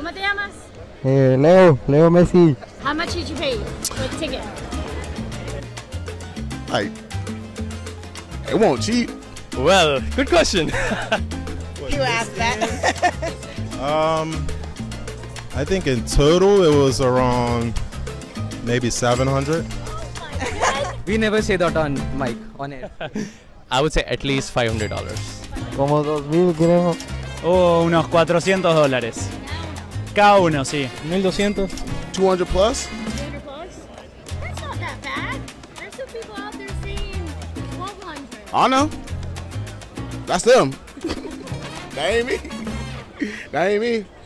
¿Cómo te llamas? Leo Messi. How much did you pay for the ticket? Like, it won't cheap. Well, good question. You asked that. I think in total it was around maybe 700. We never say that on mic, on air. I would say at least $500. Como 2,000 creo. Unos $400. Cada uno, sí. 1,200. 200 plus? 200 plus? That's not that bad. There's some people out there saying 1,200. I know. That's them. That ain't me. That ain't me.